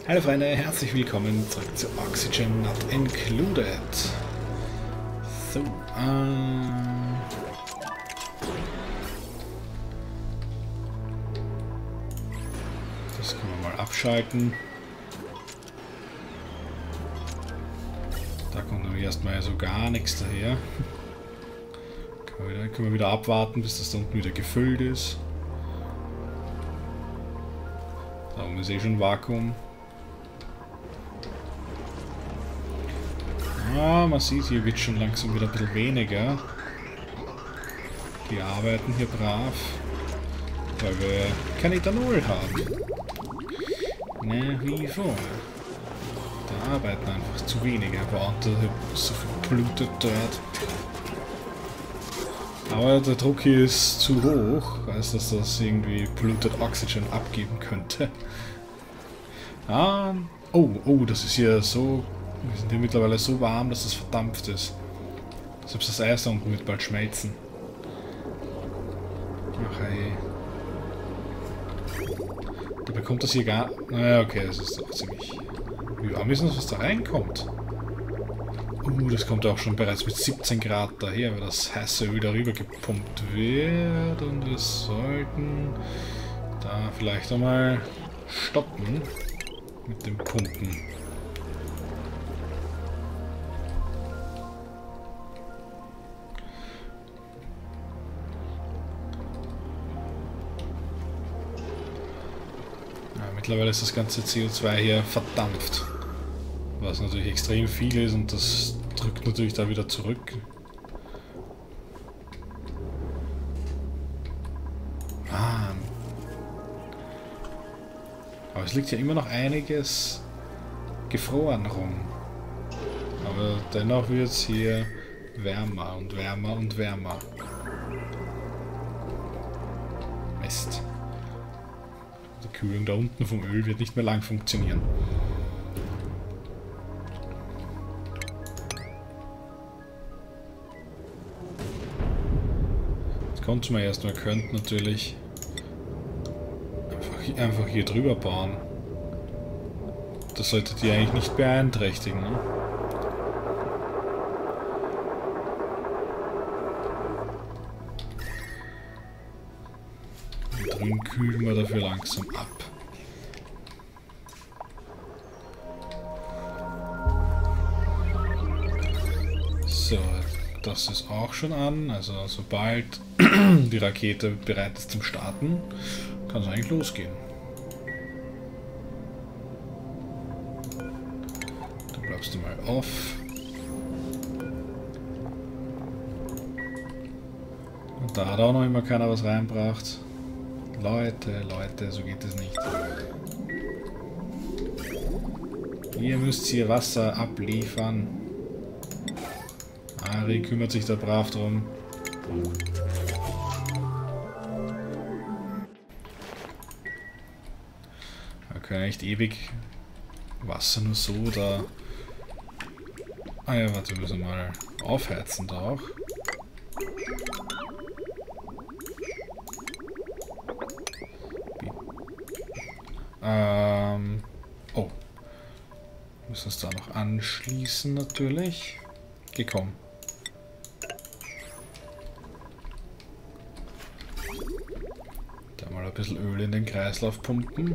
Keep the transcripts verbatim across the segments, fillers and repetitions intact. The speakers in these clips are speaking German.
Hallo Freunde, herzlich willkommen zurück zu Oxygen Not Included. So, ähm... das können wir mal abschalten. Da kommt nämlich erstmal so gar nichts daher. Können wir, wieder, können wir wieder abwarten, bis das da unten wieder gefüllt ist. Da oben ist eh schon Vakuum. Ah, man sieht, hier wird schon langsam wieder ein bisschen weniger. Die arbeiten hier brav, weil wir kein Ethanol haben. Na, wie vor. Da arbeiten einfach zu wenige, aber so verblutet dort. Aber der Druck hier ist zu hoch, als dass das irgendwie polluted Oxygen abgeben könnte. Ah, oh, oh, das ist hier so... Wir sind hier mittlerweile so warm, dass es verdampft ist. Selbst das Eis da unten wird bald schmelzen. Ach ey. Da bekommt das hier gar... Naja, okay, das ist doch ziemlich... Wie warm ist das, was da reinkommt? Uh, das kommt auch schon bereits mit siebzehn Grad daher, weil das heiße Öl darüber gepumpt wird. Und wir sollten da vielleicht einmal stoppen mit dem Pumpen. Mittlerweile ist das ganze C O zwei hier verdampft, was natürlich extrem viel ist und das drückt natürlich da wieder zurück. Ah. Aber es liegt ja immer noch einiges gefroren rum. Aber dennoch wird es hier wärmer und wärmer und wärmer. Mist. Die Kühlung da unten vom Öl wird nicht mehr lang funktionieren. Jetzt kommt man erst, man könnte natürlich einfach, einfach hier drüber bauen. Das sollte die eigentlich nicht beeinträchtigen, ne? Dann kühlen wir dafür langsam ab. So, das ist auch schon an. Also sobald die Rakete bereit ist zum Starten, kann es eigentlich losgehen. Da bleibst du mal auf. Und da hat auch noch immer keiner was reinbracht. Leute, Leute, so geht es nicht. Ihr müsst hier Wasser abliefern. Ari kümmert sich da brav drum. Wir können echt ewig Wasser nur so da... Ah ja, warte, wir müssen mal aufheizen da auch. Ähm, oh. Müssen uns da noch anschließen natürlich. Geh, komm. Da mal ein bisschen Öl in den Kreislauf pumpen.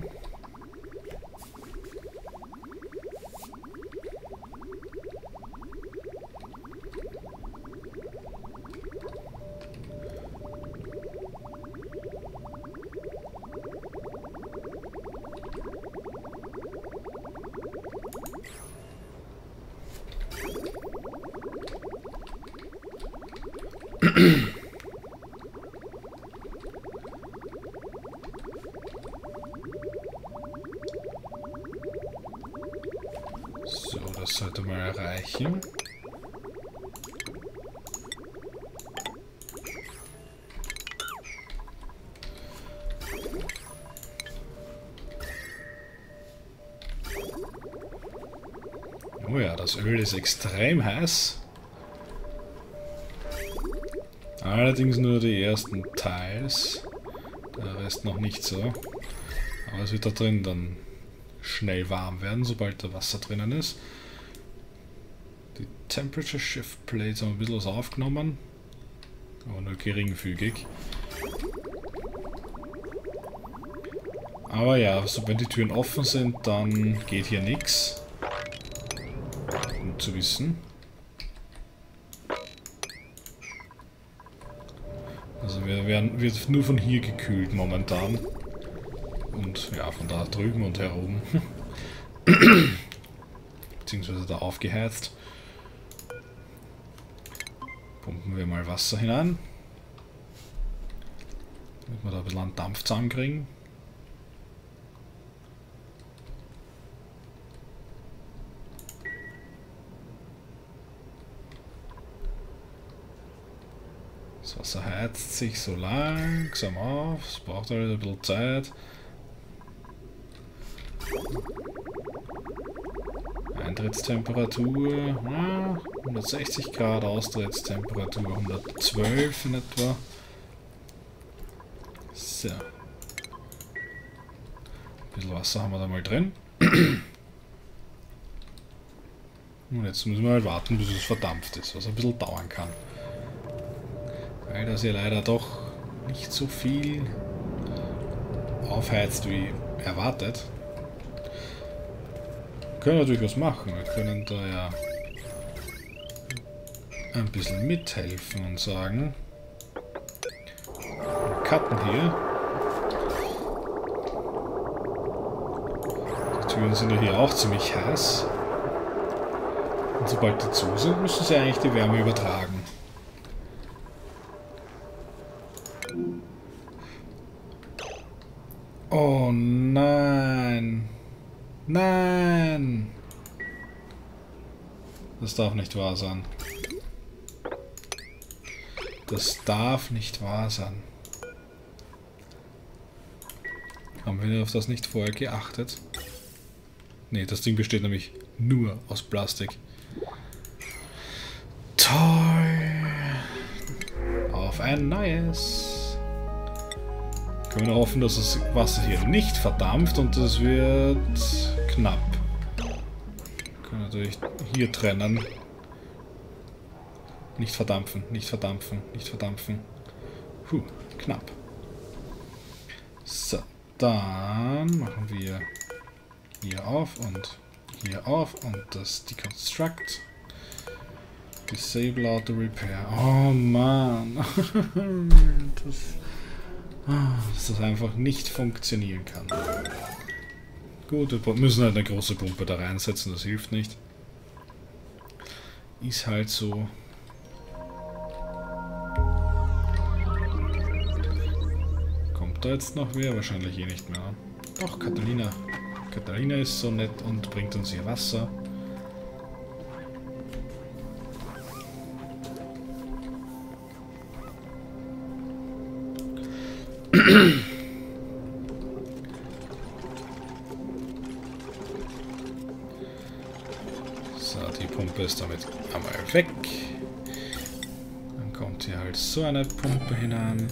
So, das sollte mal reichen. Oh ja, das Öl ist extrem heiß. Allerdings nur die ersten Teils. Der Rest noch nicht so. Aber es wird da drin dann schnell warm werden, sobald da Wasser drinnen ist. Die Temperature Shift Plates haben ein bisschen was aufgenommen, aber nur geringfügig. Aber ja, also wenn die Türen offen sind, dann geht hier nichts. Gut zu wissen. Also wir werden wird nur von hier gekühlt momentan. Und ja, von da drüben und herum. Beziehungsweise da aufgeheizt. Pumpen wir mal Wasser hinein. Damit wir da ein bisschen an Dampf zusammenkriegen. Das Wasser heizt sich so langsam auf, es braucht halt ein bisschen Zeit. Eintrittstemperatur ja, hundertsechzig Grad, Austrittstemperatur hundertzwölf in etwa. So. Ein bisschen Wasser haben wir da mal drin. Und jetzt müssen wir halt warten, bis es verdampft ist, was ein bisschen dauern kann. Weil das hier leider doch nicht so viel aufheizt wie erwartet. Wir können natürlich was machen. Wir können da ja ein bisschen mithelfen und sagen, wir cutten hier. Die Türen sind ja hier auch ziemlich heiß. Und sobald die zu sind, müssen sie eigentlich die Wärme übertragen. Oh nein. Nein. Das darf nicht wahr sein. Das darf nicht wahr sein. Haben wir auf das nicht vorher geachtet? Ne, das Ding besteht nämlich nur aus Plastik. Toll. Auf ein neues. Können wir hoffen, dass das Wasser hier nicht verdampft und es wird knapp. Wir können natürlich hier trennen. Nicht verdampfen, nicht verdampfen, nicht verdampfen. Puh, knapp. So, dann machen wir hier auf und hier auf und das Deconstruct. Disable Auto Repair. Oh Mann. das dass das einfach nicht funktionieren kann. Gut, wir müssen halt eine große Pumpe da reinsetzen, das hilft nicht. Ist halt so. Kommt da jetzt noch wer? Wahrscheinlich eh nicht mehr. Doch, Catalina. Catalina ist so nett und bringt uns hier Wasser. So, die Pumpe ist damit einmal weg. Dann kommt hier halt so eine Pumpe hinein.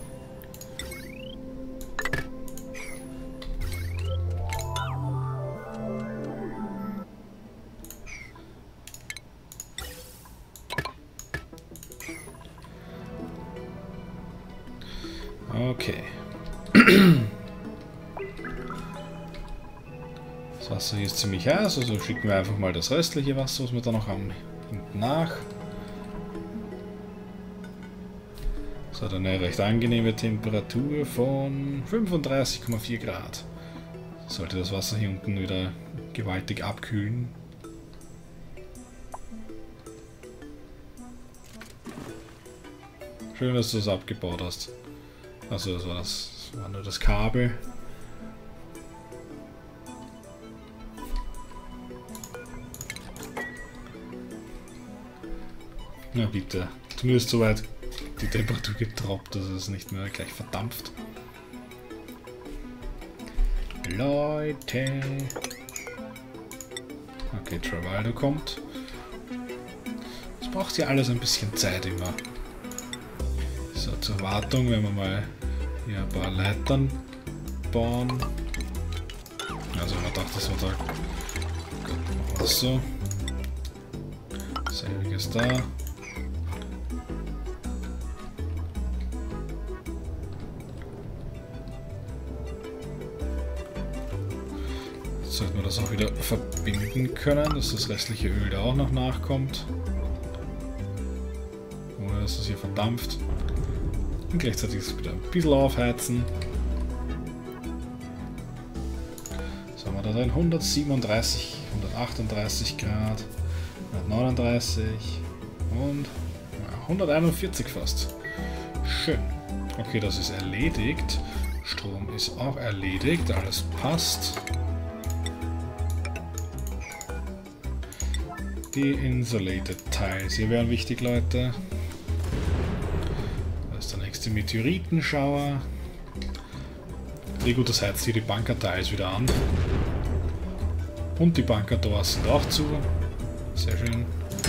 Okay. Das Wasser hier ist ziemlich heiß, also schicken wir einfach mal das restliche Wasser, was wir da noch haben, hinten nach. Es hat eine recht angenehme Temperatur von fünfunddreißig Komma vier Grad. Sollte das Wasser hier unten wieder gewaltig abkühlen. Schön, dass du das abgebaut hast. Also das war, das, das war nur das Kabel. Na bitte. Zumindest soweit die Temperatur getroppt, dass es nicht mehr gleich verdampft. Leute. Okay, Travaldo kommt. Es braucht ja alles ein bisschen Zeit immer. So, zur Wartung werden wir mal hier ein paar Leitern bauen. Ja, Also man dachte, das war da. Gut, machen wir das so. Selbiges da. Jetzt sollten wir das auch wieder verbinden können, dass das restliche Öl da auch noch nachkommt. Ohne dass es hier verdampft. Und gleichzeitig wieder ein bisschen aufheizen. Was haben wir da drin? hundertsiebenunddreißig, hundertachtunddreißig Grad, hundertneununddreißig und ja, hunderteinundvierzig fast. Schön. Okay, das ist erledigt. Strom ist auch erledigt. Alles passt. Die Insulated Tiles. Hier wären wichtig, Leute. Das ist der nächste Meteoritenschauer. Sehr gut, das heizt hier die Bunker-Tiles wieder an. Und die Bunker-Doors sind auch zu. Sehr schön.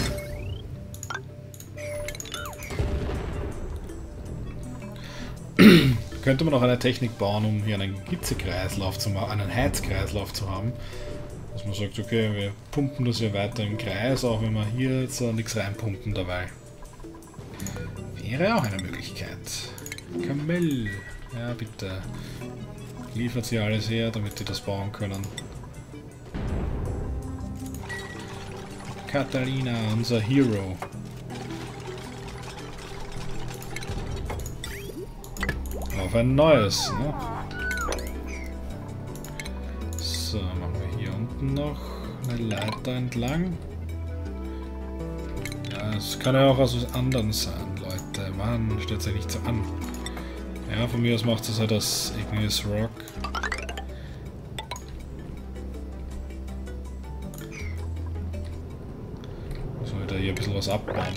Könnte man noch eine Technik bauen, um hier einen Hitzekreislauf zu machen, einen Heizkreislauf zu haben. Dass man sagt, okay, wir pumpen das hier weiter im Kreis, auch wenn wir hier jetzt nichts reinpumpen dabei. Wäre auch eine Möglichkeit. Kamel, ja bitte. Liefert sie alles her, damit die das bauen können. Catalina, unser Hero. Auf ein neues, ne? So, machen wir hier unten noch eine Leiter entlang. Ja, es kann ja auch aus was anderem sein, Leute. Mann, stellt sich nicht so an. Ja, von mir aus macht es halt das Igneous Rock. Muss man wieder hier ein bisschen was abbauen.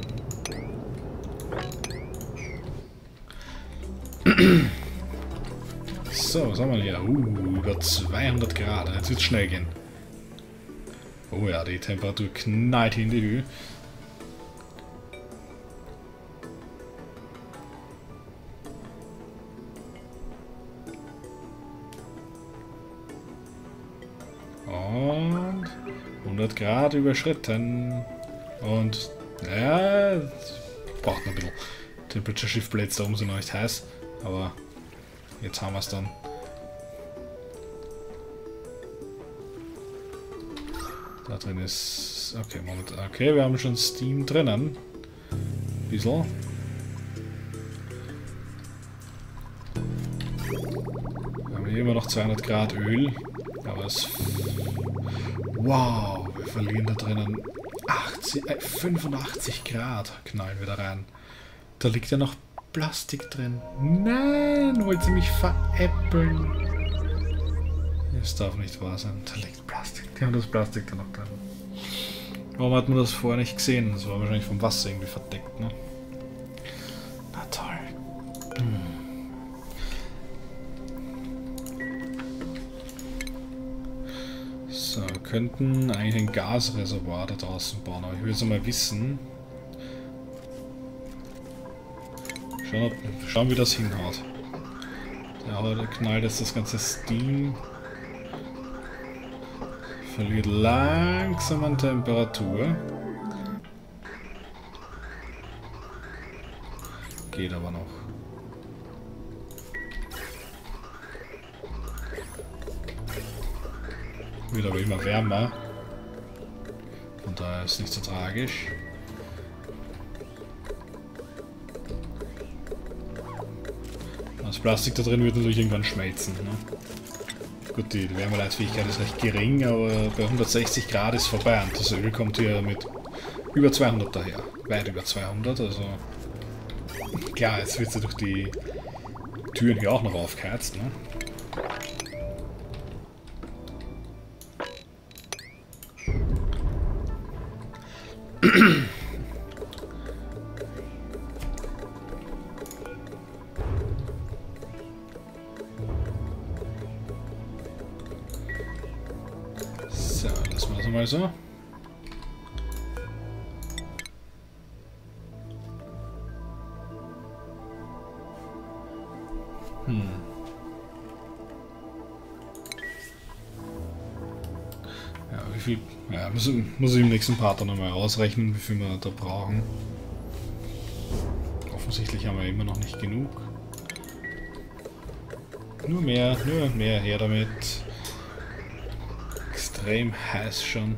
So, was haben wir hier? Uh, über zweihundert Grad. Jetzt wird es schnell gehen. Oh ja, die Temperatur knallt in die Höhe. Und hundert Grad überschritten. Und ja, braucht noch ein bisschen. Temperature Shift Blades da oben sind noch nicht heiß, aber jetzt haben wir es dann. Da drin ist. Okay, Moment. Okay, wir haben schon Steam drinnen. Bisschen. Wir haben hier immer noch zweihundert Grad Öl. Aber es. Wow, wir verlieren da drinnen achtzig, äh, fünfundachtzig Grad knallen wir da rein. Da liegt ja noch Plastik drin. Nein, wollt ihr mich veräppeln? Das darf nicht wahr sein. Da liegt Plastik. Die haben das Plastik da noch drin. Warum hat man das vorher nicht gesehen? Das war wahrscheinlich vom Wasser irgendwie verdeckt, ne? Na toll. Hm. So, wir könnten eigentlich ein Gasreservoir da draußen bauen, aber ich will jetzt mal wissen. Schauen, schauen, wie das hinhaut. Ja, der knallt jetzt das ganze Steam. Verliert langsam an Temperatur. Geht aber noch. Wird aber immer wärmer. Von daher ist es nicht so tragisch. Das Plastik da drin wird natürlich irgendwann schmelzen. Ne? Gut, die Wärmeleitfähigkeit ist recht gering, aber bei hundertsechzig Grad ist vorbei und das Öl kommt hier mit über zweihundert daher. Weit über zweihundert, also klar, jetzt wird sie durch die Türen hier auch noch aufgeheizt. Ne? So, lassen wir das mal so. Hm. wie viel... Ja, muss, muss ich im nächsten Part dann einmal ausrechnen, wie viel wir da brauchen. Offensichtlich haben wir immer noch nicht genug. Nur mehr, nur mehr, her damit. Extrem heiß schon.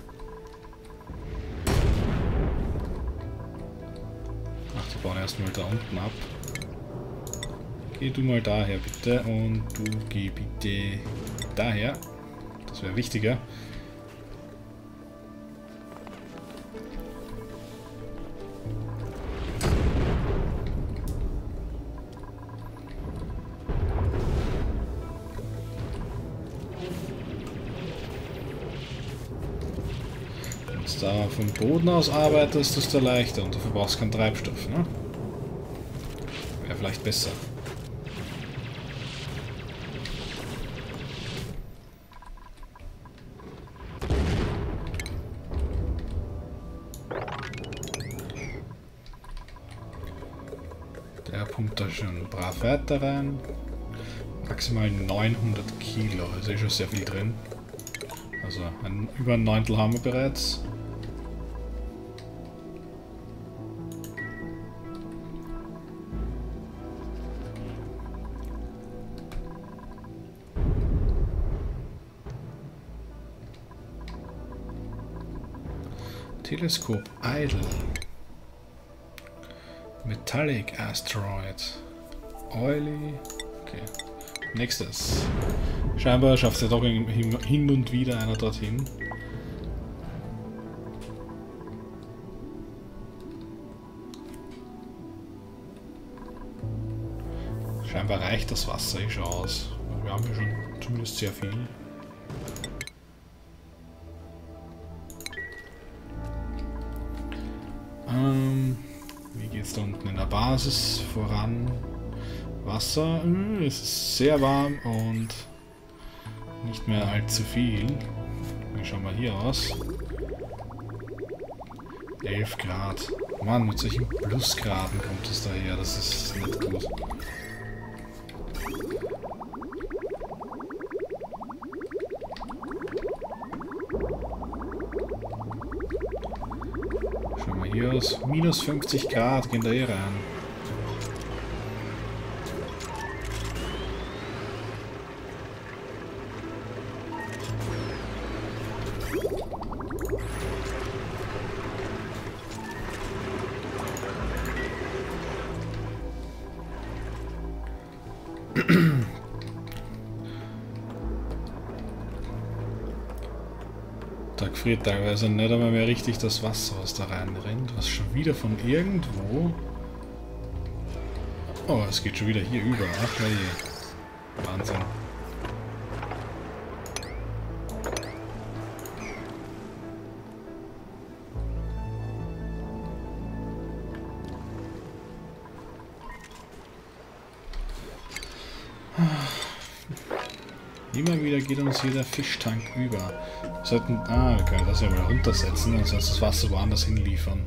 Ach, die bauen erstmal da unten ab. Geh du mal daher bitte und du geh bitte daher. Das wäre wichtiger. Wenn du da vom Boden aus arbeitest, desto leichter und du verbrauchst keinen Treibstoff, ne? Wäre vielleicht besser. Der pumpt da schon brav weiter rein. Maximal neunhundert Kilo, also ist schon sehr viel drin. Also ein, über ein Neuntel haben wir bereits. Teleskop Idle. Metallic Asteroid. Oily. Okay. Nächstes. Scheinbar schafft es ja doch hin und wieder einer dorthin. Scheinbar reicht das Wasser eh schon aus. Wir haben ja schon zumindest sehr viel. Ähm... Wie geht es da unten in der Basis voran? Wasser, mh, es ist sehr warm und nicht mehr allzu viel. Wie schauen wir hier aus? elf Grad. Mann, mit solchen Plusgraden kommt es daher, das ist nicht gut. Schauen wir hier aus. minus fünfzig Grad gehen da hier rein. Da gefriert teilweise nicht einmal mehr richtig das Wasser, was da reinrennt. Was schon wieder von irgendwo... Oh, es geht schon wieder hier über. Ach je. Wahnsinn. Immer wieder geht uns hier der Fischtank über. Wir sollten... Ah, wir können das ja mal runtersetzen und sonst das Wasser woanders hinliefern.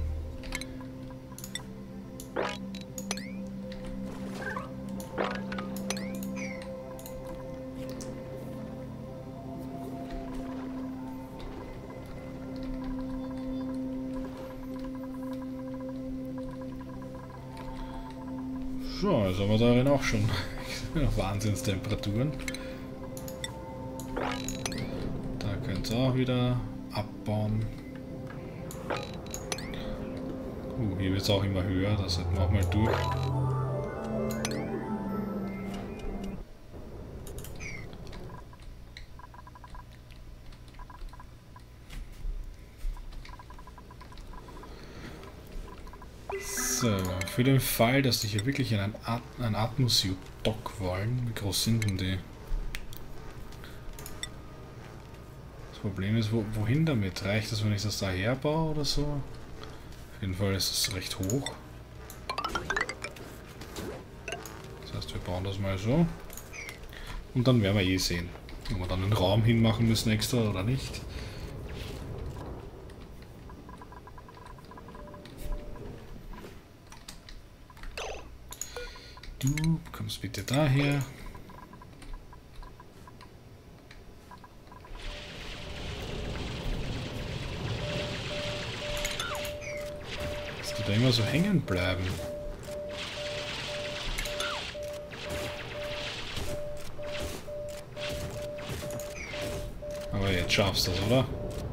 So, jetzt haben wir darin auch schon Wahnsinnstemperaturen. Da könnt ihr auch wieder abbauen. Uh, hier wird es auch immer höher, das sollten wir auch mal durch. So, für den Fall, dass die hier wirklich in ein, At ein Atmos-Dock wollen, wie groß sind denn die? Das Problem ist, wo, wohin damit? Reicht es, wenn ich das da herbaue oder so? Auf jeden Fall ist es recht hoch. Das heißt, wir bauen das mal so. Und dann werden wir eh sehen, ob wir dann einen Raum hinmachen müssen extra oder nicht. Du kommst bitte daher. Die da immer so hängen bleiben. Aber jetzt schaffst du das, oder?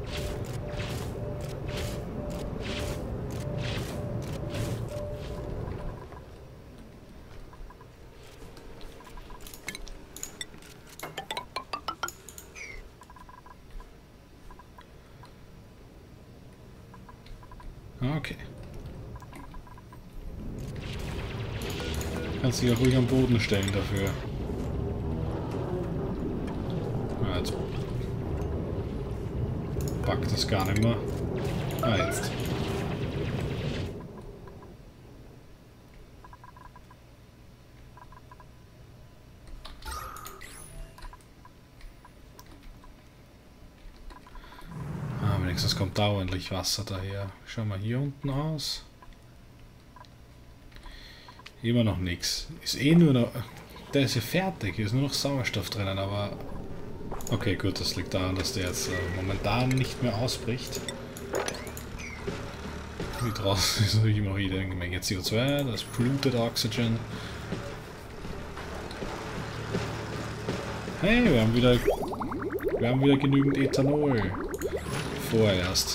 Okay. Kannst dich auch ruhig am Boden stellen dafür. Ah, jetzt packt das gar nicht mehr. Ah, jetzt. Ah, wenigstens kommt dauernd Wasser daher. Schau mal hier unten aus. Immer noch nichts. Ist eh nur noch... Der ist ja fertig, hier ist nur noch Sauerstoff drinnen, aber... Okay, gut, das liegt daran, dass der jetzt äh, momentan nicht mehr ausbricht. Wie draußen ist natürlich immer wieder eine Menge C O zwei, das polluted Oxygen. Hey, wir haben wieder... Wir haben wieder genügend Ethanol. Vorerst.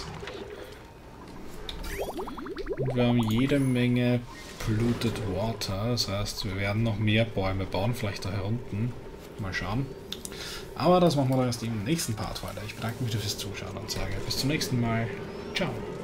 Und wir haben jede Menge polluted water, das heißt, wir werden noch mehr Bäume bauen, vielleicht da unten. Mal schauen. Aber das machen wir dann erst im nächsten Part weiter. Ich bedanke mich fürs Zuschauen und sage bis zum nächsten Mal. Ciao.